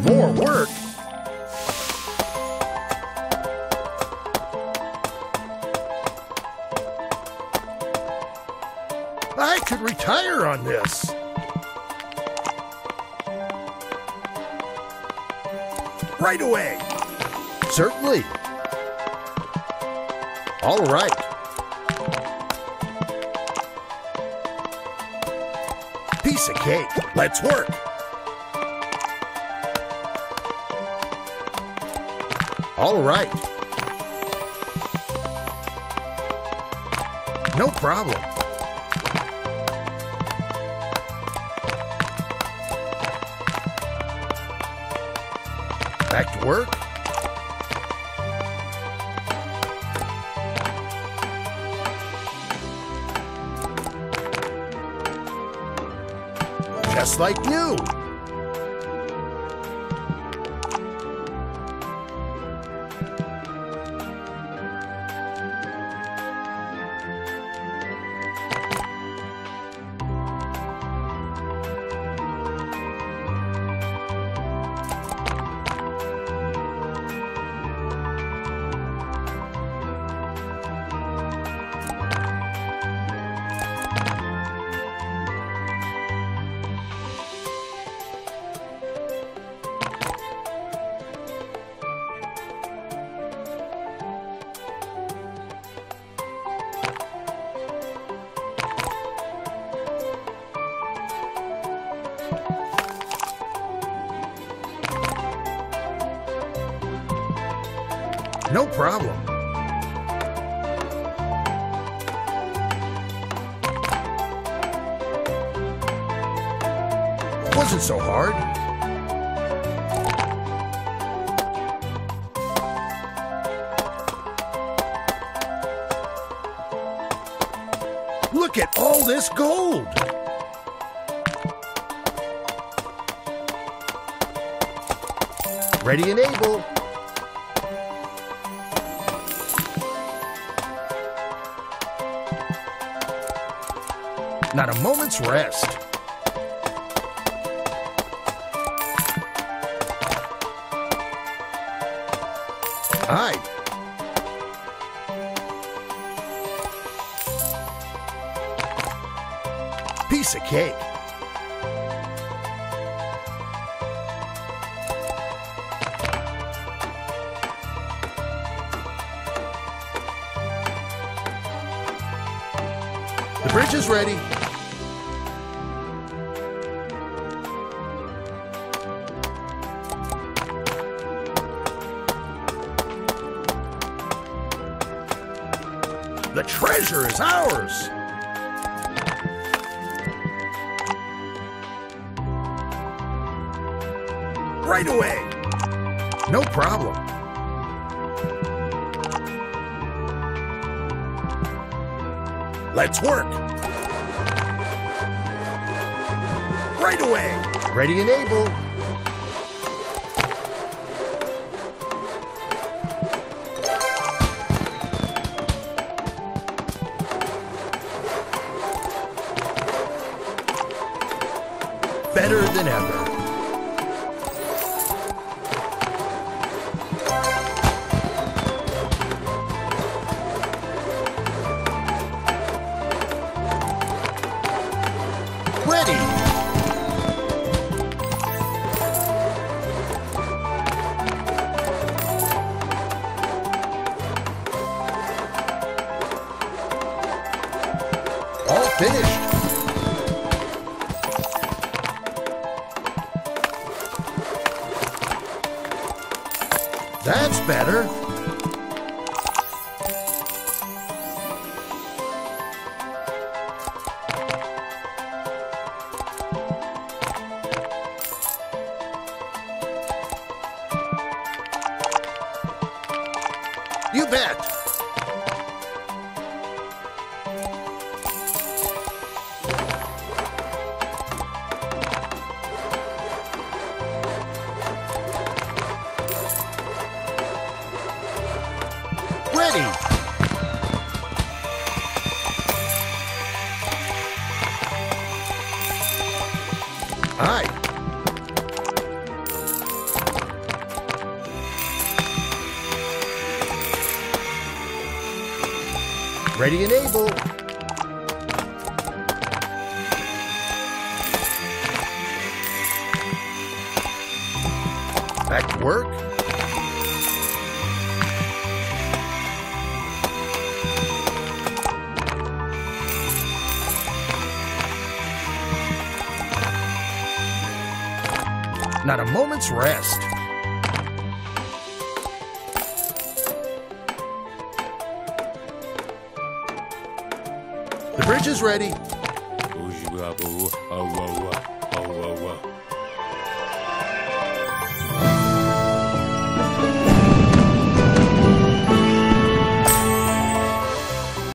More work? I could retire on this. Right away. Certainly. All right. Piece of cake. Let's work. All right. No problem. Back to work. Just like new. No problem. Wasn't so hard. Look at all this gold. Ready and able. Not a moment's rest. Aye. Piece of cake. The bridge is ready. The treasure is ours! Right away! No problem. Let's work! Right away! Ready and able. Better than ever. Ready. All finished. That's better. You bet. Ready. Aye. Ready and able. Back to work. Not a moment's rest. The bridge is ready.